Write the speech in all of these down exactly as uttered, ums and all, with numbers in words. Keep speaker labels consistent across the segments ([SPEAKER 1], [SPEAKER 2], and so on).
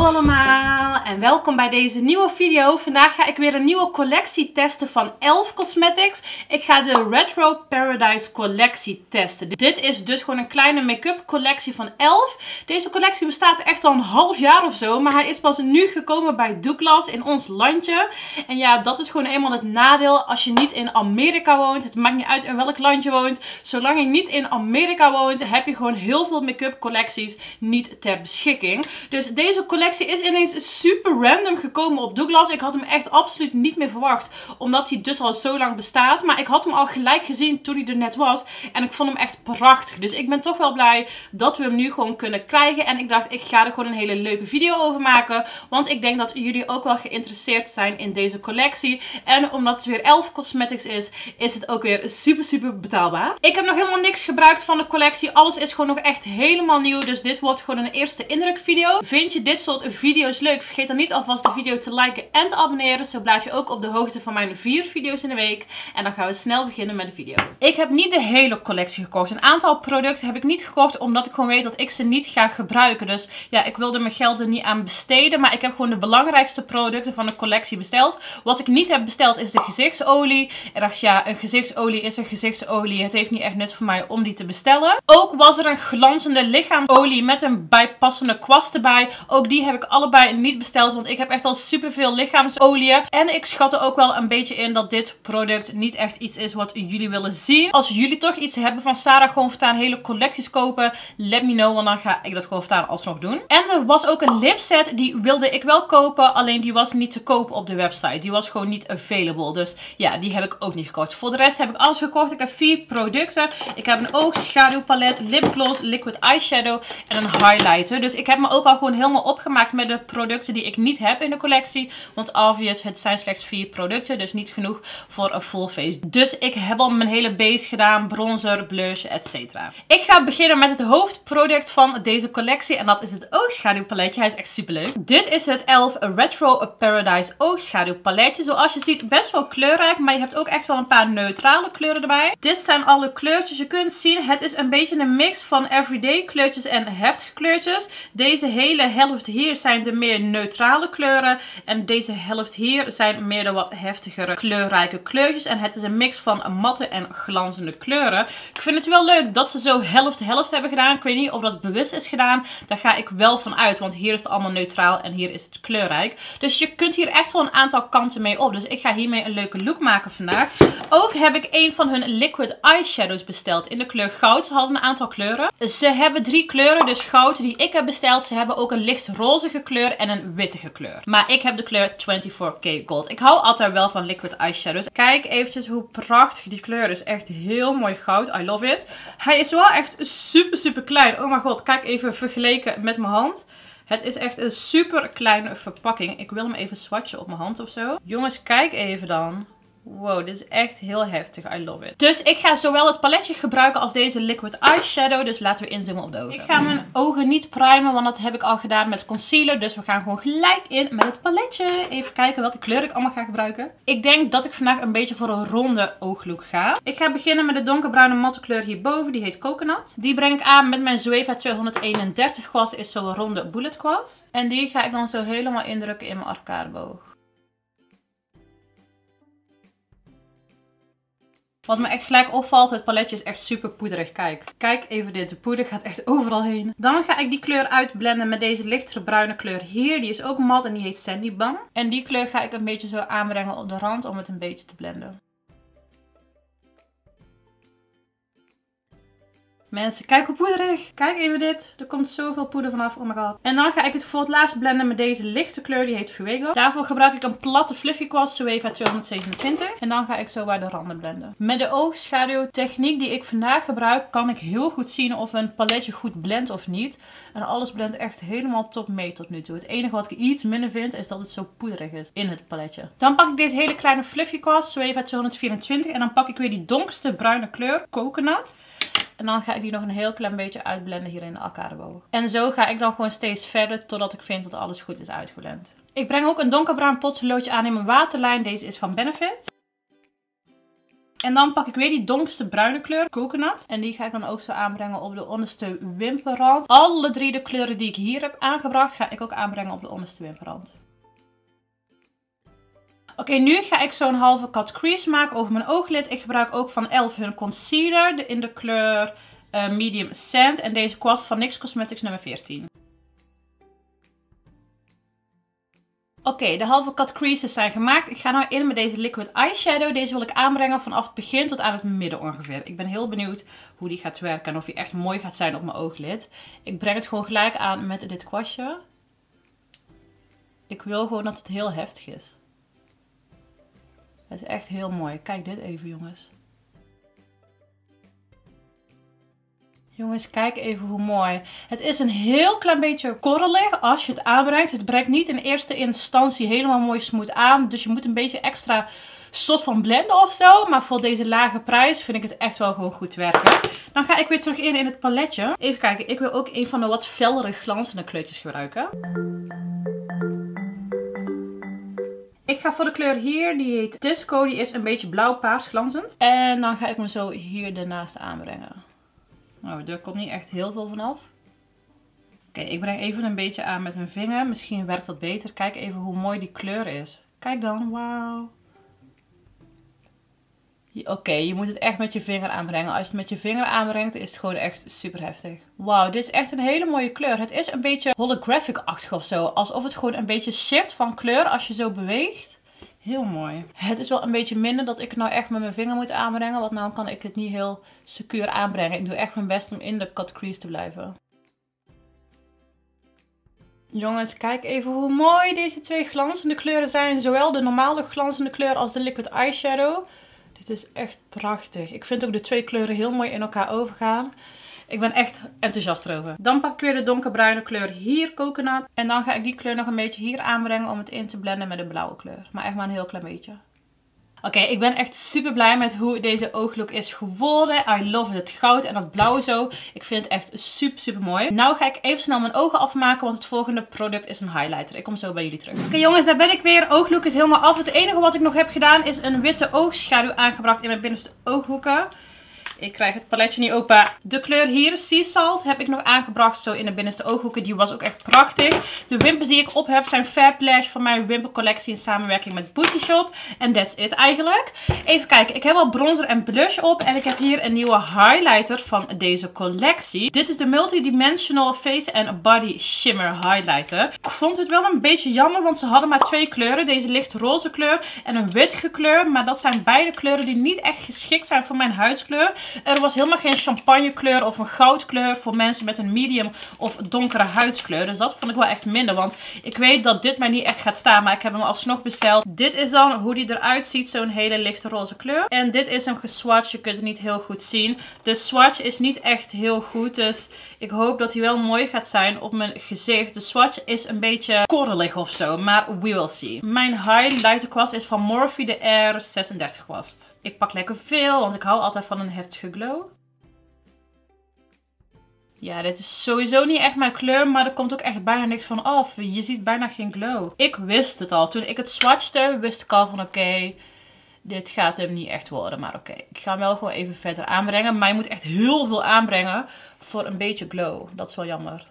[SPEAKER 1] allemaal en welkom bij deze nieuwe video. Vandaag ga ik weer een nieuwe collectie testen van e l f Cosmetics. Ik ga de Retro Paradise collectie testen. Dit is dus gewoon een kleine make-up collectie van e l f. Deze collectie bestaat echt al een half jaar of zo, maar hij is pas nu gekomen bij Douglas in ons landje. En ja, dat is gewoon eenmaal het nadeel als je niet in Amerika woont. Het maakt niet uit in welk land je woont. Zolang je niet in Amerika woont, heb je gewoon heel veel make-up collecties niet ter beschikking. Dus deze collectie is ineens super random gekomen op Douglas. Ik had hem echt absoluut niet meer verwacht, omdat hij dus al zo lang bestaat. Maar ik had hem al gelijk gezien toen hij er net was. En ik vond hem echt prachtig. Dus ik ben toch wel blij dat we hem nu gewoon kunnen krijgen. En ik dacht, ik ga er gewoon een hele leuke video over maken. Want ik denk dat jullie ook wel geïnteresseerd zijn in deze collectie. En omdat het weer e l f Cosmetics is, is het ook weer super super betaalbaar. Ik heb nog helemaal niks gebruikt van de collectie. Alles is gewoon nog echt helemaal nieuw. Dus dit wordt gewoon een eerste indruk video. Vind je dit soort video's leuk? Vergeet dan niet alvast de video te liken en te abonneren. Zo blijf je ook op de hoogte van mijn vier video's in de week. En dan gaan we snel beginnen met de video. Ik heb niet de hele collectie gekocht. Een aantal producten heb ik niet gekocht omdat ik gewoon weet dat ik ze niet ga gebruiken. Dus ja, ik wilde mijn geld er niet aan besteden. Maar ik heb gewoon de belangrijkste producten van de collectie besteld. Wat ik niet heb besteld is de gezichtsolie. En dacht ja, een gezichtsolie is een gezichtsolie. Het heeft niet echt nut voor mij om die te bestellen. Ook was er een glanzende lichaamsolie met een bijpassende kwast erbij. Ook die heb ik allebei niet besteld, want ik heb echt al superveel lichaamsolieën. En ik schat er ook wel een beetje in dat dit product niet echt iets is wat jullie willen zien. Als jullie toch iets hebben van Sarah, gewoon voortaan hele collecties kopen, let me know, want dan ga ik dat gewoon voortaan alsnog doen. En er was ook een lipset, die wilde ik wel kopen, alleen die was niet te kopen op de website. Die was gewoon niet available, dus ja, die heb ik ook niet gekocht. Voor de rest heb ik alles gekocht. Ik heb vier producten. Ik heb een oogschaduwpalet, lipgloss, liquid eyeshadow en een highlighter. Dus ik heb me ook al gewoon helemaal opgemaakt met de producten die ik niet heb in de collectie. Want obvious, het zijn slechts vier producten, dus niet genoeg voor een full face. Dus ik heb al mijn hele base gedaan, bronzer, blush, et cetera. Ik ga beginnen met het hoofdproduct van deze collectie en dat is het oogschaduwpaletje. Hij is echt super leuk. Dit is het e l f Retro Paradise oogschaduwpaletje. Zoals je ziet best wel kleurrijk, maar je hebt ook echt wel een paar neutrale kleuren erbij. Dit zijn alle kleurtjes. Je kunt zien, het is een beetje een mix van everyday kleurtjes en heftige kleurtjes. Deze hele helft hier zijn de meer neutrale kleuren. En deze helft hier zijn meer de wat heftigere kleurrijke kleurtjes. En het is een mix van matte en glanzende kleuren. Ik vind het wel leuk dat ze zo helft-helft hebben gedaan. Ik weet niet of dat bewust is gedaan. Daar ga ik wel van uit. Want hier is het allemaal neutraal en hier is het kleurrijk. Dus je kunt hier echt wel een aantal kanten mee op. Dus ik ga hiermee een leuke look maken vandaag. Ook heb ik een van hun liquid eyeshadows besteld in de kleur goud. Ze hadden een aantal kleuren. Ze hebben drie kleuren, dus goud die ik heb besteld. Ze hebben ook een licht rozige kleur en een wittige kleur. Maar ik heb de kleur vierentwintig K Gold. Ik hou altijd wel van liquid eyeshadows. Kijk eventjes hoe prachtig die kleur is. Echt heel mooi goud. I love it. Hij is wel echt super super klein. Oh mijn god, kijk even vergeleken met mijn hand. Het is echt een super kleine verpakking. Ik wil hem even swatchen op mijn hand of zo. Jongens, kijk even dan. Wow, dit is echt heel heftig. I love it. Dus ik ga zowel het paletje gebruiken als deze liquid eyeshadow. Dus laten we inzoomen op de ogen. Ik ga mijn ogen niet primen, want dat heb ik al gedaan met concealer. Dus we gaan gewoon gelijk in met het paletje. Even kijken welke kleur ik allemaal ga gebruiken. Ik denk dat ik vandaag een beetje voor een ronde ooglook ga. Ik ga beginnen met de donkerbruine matte kleur hierboven. Die heet Coconut. Die breng ik aan met mijn Zoeva tweehonderdeenendertig kwast. Is zo'n ronde bullet kwast. En die ga ik dan zo helemaal indrukken in mijn arcadeboog. Wat me echt gelijk opvalt, het paletje is echt super poederig. Kijk, kijk even dit. De poeder gaat echt overal heen. Dan ga ik die kleur uitblenden met deze lichtere bruine kleur hier. Die is ook mat en die heet Sandy Bang. En die kleur ga ik een beetje zo aanbrengen op de rand om het een beetje te blenden. Mensen, kijk hoe poederig. Kijk even dit. Er komt zoveel poeder vanaf. Oh my god. En dan ga ik het voor het laatst blenden met deze lichte kleur. Die heet Fuego. Daarvoor gebruik ik een platte fluffy kwast. Zoeva tweehonderdzevenentwintig. En dan ga ik zo bij de randen blenden. Met de oogschaduwtechniek die ik vandaag gebruik, kan ik heel goed zien of een paletje goed blendt of niet. En alles blendt echt helemaal top mee tot nu toe. Het enige wat ik iets minder vind is dat het zo poederig is in het paletje. Dan pak ik deze hele kleine fluffy kwast. Zoeva tweehonderdvierentwintig. En dan pak ik weer die donkerste bruine kleur. Coconut. En dan ga ik die nog een heel klein beetje uitblenden hier in de arcadeboog. En zo ga ik dan gewoon steeds verder totdat ik vind dat alles goed is uitgeblend. Ik breng ook een donkerbruin potloodje aan in mijn waterlijn. Deze is van Benefit. En dan pak ik weer die donkerste bruine kleur, coconut. En die ga ik dan ook zo aanbrengen op de onderste wimperrand. Alle drie de kleuren die ik hier heb aangebracht, ga ik ook aanbrengen op de onderste wimperrand. Oké, okay, nu ga ik zo'n halve cut crease maken over mijn ooglid. Ik gebruik ook van Elf hun concealer in de kleur uh, Medium Sand. En deze kost van NYX Cosmetics nummer veertien. Oké, okay, de halve cut creases zijn gemaakt. Ik ga nu in met deze liquid eyeshadow. Deze wil ik aanbrengen vanaf het begin tot aan het midden ongeveer. Ik ben heel benieuwd hoe die gaat werken en of die echt mooi gaat zijn op mijn ooglid. Ik breng het gewoon gelijk aan met dit kwastje. Ik wil gewoon dat het heel heftig is. Het is echt heel mooi. Kijk dit even, jongens. Jongens, kijk even hoe mooi. Het is een heel klein beetje korrelig als je het aanbrengt. Het brengt niet in eerste instantie helemaal mooi smooth aan. Dus je moet een beetje extra soort van blenden of zo. Maar voor deze lage prijs vind ik het echt wel gewoon goed werken. Dan ga ik weer terug in in het paletje. Even kijken, ik wil ook een van de wat fellere glanzende kleurtjes gebruiken. Ik ga voor de kleur hier, die heet Disco. Die is een beetje blauw-paars glanzend. En dan ga ik hem zo hier ernaast aanbrengen. Nou, er komt niet echt heel veel vanaf. Oké, ik breng even een beetje aan met mijn vinger. Misschien werkt dat beter. Kijk even hoe mooi die kleur is. Kijk dan, wauw. Oké, okay, je moet het echt met je vinger aanbrengen. Als je het met je vinger aanbrengt, is het gewoon echt super heftig. Wauw, dit is echt een hele mooie kleur. Het is een beetje holographic-achtig of zo. Alsof het gewoon een beetje shift van kleur als je zo beweegt. Heel mooi. Het is wel een beetje minder dat ik het nou echt met mijn vinger moet aanbrengen. Want nou kan ik het niet heel secuur aanbrengen. Ik doe echt mijn best om in de cut crease te blijven. Jongens, kijk even hoe mooi deze twee glanzende kleuren zijn. Zowel de normale glanzende kleur als de liquid eyeshadow. Dit is echt prachtig. Ik vind ook de twee kleuren heel mooi in elkaar overgaan. Ik ben echt enthousiast erover. Dan pak ik weer de donkerbruine kleur hier, coconut. En dan ga ik die kleur nog een beetje hier aanbrengen om het in te blenden met de blauwe kleur. Maar echt maar een heel klein beetje. Oké, okay, ik ben echt super blij met hoe deze ooglook is geworden. I love het goud en dat blauw zo. Ik vind het echt super super mooi. Nou ga ik even snel mijn ogen afmaken, want het volgende product is een highlighter. Ik kom zo bij jullie terug. Oké okay, jongens, daar ben ik weer. Ooglook is helemaal af. Het enige wat ik nog heb gedaan is een witte oogschaduw aangebracht in mijn binnenste ooghoeken. Ik krijg het paletje niet open. De kleur hier, Sea Salt, heb ik nog aangebracht zo in de binnenste ooghoeken. Die was ook echt prachtig. De wimpers die ik op heb zijn Fab Lash van mijn wimpercollectie in samenwerking met Booty Shop. En that's it eigenlijk. Even kijken, ik heb al bronzer en blush op. En ik heb hier een nieuwe highlighter van deze collectie. Dit is de Multidimensional Face and Body Shimmer Highlighter. Ik vond het wel een beetje jammer, want ze hadden maar twee kleuren. Deze licht roze kleur en een witge kleur. Maar dat zijn beide kleuren die niet echt geschikt zijn voor mijn huidskleur. Er was helemaal geen champagnekleur of een goudkleur voor mensen met een medium of donkere huidskleur. Dus dat vond ik wel echt minder. Want ik weet dat dit mij niet echt gaat staan. Maar ik heb hem alsnog besteld. Dit is dan hoe die eruit ziet. Zo'n hele lichte roze kleur. En dit is hem geswatcht. Je kunt het niet heel goed zien. De swatch is niet echt heel goed. Dus ik hoop dat hij wel mooi gaat zijn op mijn gezicht. De swatch is een beetje korrelig of zo. Maar we will see. Mijn highlighter kwast is van Morphe de R zesendertig kwast. Ik pak lekker veel. Want ik hou altijd van een heftige glow. Ja, dit is sowieso niet echt mijn kleur, maar er komt ook echt bijna niks van af. Je ziet bijna geen glow. Ik wist het al. Toen ik het swatchte, wist ik al van oké, okay, dit gaat hem niet echt worden. Maar oké, okay, ik ga hem wel gewoon even verder aanbrengen. Maar je moet echt heel veel aanbrengen voor een beetje glow. Dat is wel jammer.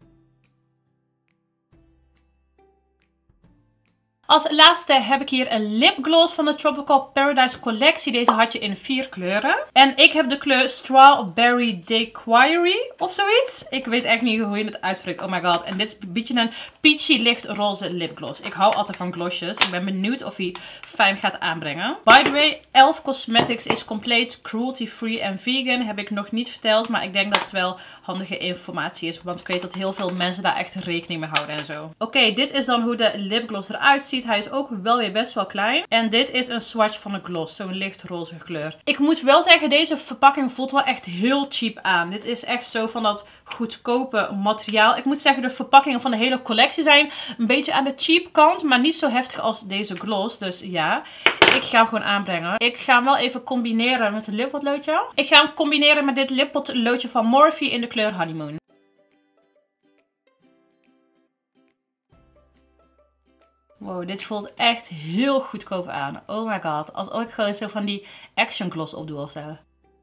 [SPEAKER 1] Als laatste heb ik hier een lipgloss van de Tropical Paradise collectie. Deze had je in vier kleuren. En ik heb de kleur Strawberry Daiquiri of zoiets. Ik weet echt niet hoe je het uitspreekt. Oh my god. En dit is een beetje een peachy licht roze lipgloss. Ik hou altijd van glossjes. Ik ben benieuwd of hij fijn gaat aanbrengen. By the way, Elf Cosmetics is compleet cruelty free en vegan. Heb ik nog niet verteld. Maar ik denk dat het wel handige informatie is. Want ik weet dat heel veel mensen daar echt rekening mee houden en zo. Oké, okay, dit is dan hoe de lipgloss eruit ziet. Hij is ook wel weer best wel klein. En dit is een swatch van een gloss. Zo'n licht roze kleur. Ik moet wel zeggen, deze verpakking voelt wel echt heel cheap aan. Dit is echt zo van dat goedkope materiaal. Ik moet zeggen, de verpakkingen van de hele collectie zijn een beetje aan de cheap kant. Maar niet zo heftig als deze gloss. Dus ja, ik ga hem gewoon aanbrengen. Ik ga hem wel even combineren met een lippotloodje. Ik ga hem combineren met dit lippotloodje van Morphe in de kleur Honeymoon. Wow, dit voelt echt heel goedkoop aan. Oh my god. Als ik gewoon zo van die Action Gloss opdoe of zo.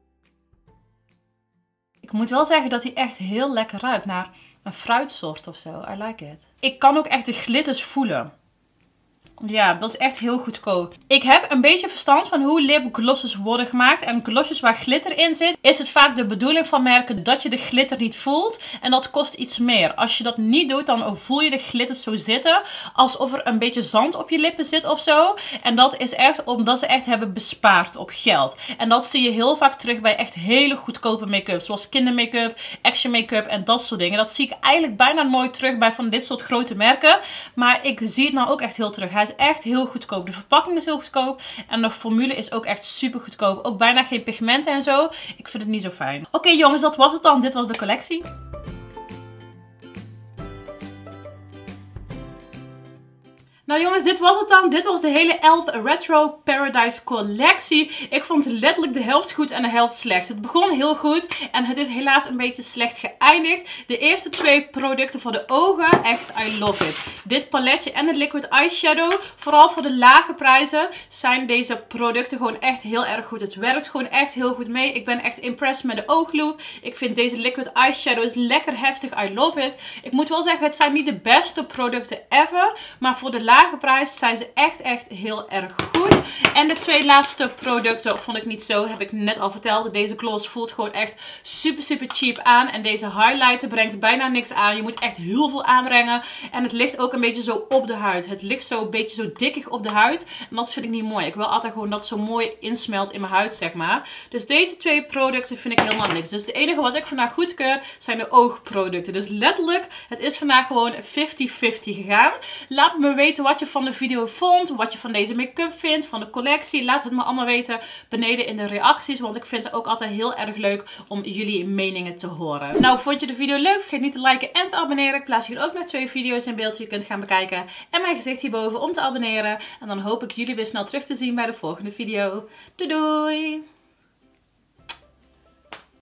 [SPEAKER 1] Ik moet wel zeggen dat hij echt heel lekker ruikt naar een fruitsoort of zo. I like it. Ik kan ook echt de glitters voelen. Ja, dat is echt heel goedkoop. Ik heb een beetje verstand van hoe lipglosses worden gemaakt. En glossjes waar glitter in zit, is het vaak de bedoeling van merken dat je de glitter niet voelt. En dat kost iets meer. Als je dat niet doet, dan voel je de glitters zo zitten. Alsof er een beetje zand op je lippen zit of zo. En dat is echt omdat ze echt hebben bespaard op geld. En dat zie je heel vaak terug bij echt hele goedkope make-up. Zoals kindermake-up, action make-up en dat soort dingen. Dat zie ik eigenlijk bijna nooit terug bij van dit soort grote merken. Maar ik zie het nou ook echt heel terug. Hij is echt heel goedkoop. De verpakking is heel goedkoop. En de formule is ook echt super goedkoop. Ook bijna geen pigmenten en zo. Ik vind het niet zo fijn. Oké okay, jongens, dat was het dan. Dit was de collectie. Nou jongens, dit was het dan. Dit was de hele Elf Retro Paradise collectie. Ik vond letterlijk de helft goed en de helft slecht. Het begon heel goed en het is helaas een beetje slecht geëindigd. De eerste twee producten voor de ogen, echt I love it. Dit paletje en het liquid eyeshadow, vooral voor de lage prijzen, zijn deze producten gewoon echt heel erg goed. Het werkt gewoon echt heel goed mee. Ik ben echt impressed met de ooglook. Ik vind deze liquid eyeshadow is lekker heftig. I love it. Ik moet wel zeggen, het zijn niet de beste producten ever, maar voor de lage prijs zijn ze echt echt heel erg goed. En de twee laatste producten vond ik niet zo, heb ik net al verteld. Deze gloss voelt gewoon echt super super cheap aan. En deze highlighter brengt bijna niks aan. Je moet echt heel veel aanbrengen. En het ligt ook een beetje zo op de huid. Het ligt zo een beetje zo dikkig op de huid. En dat vind ik niet mooi. Ik wil altijd gewoon dat het zo mooi insmelt in mijn huid, zeg maar. Dus deze twee producten vind ik helemaal niks. Dus het enige wat ik vandaag goedkeur zijn de oogproducten. Dus letterlijk, het is vandaag gewoon vijftig vijftig gegaan. Laat me weten wat je van de video vond. Wat je van deze make-up vindt, van de collectie. Laat het me allemaal weten beneden in de reacties. Want ik vind het ook altijd heel erg leuk om jullie meningen te horen. Nou, vond je de video leuk? Vergeet niet te liken en te abonneren. Ik plaats hier ook nog twee video's in beeld die je kunt gaan bekijken. En mijn gezicht hierboven om te abonneren. En dan hoop ik jullie weer snel terug te zien bij de volgende video. Doei doei!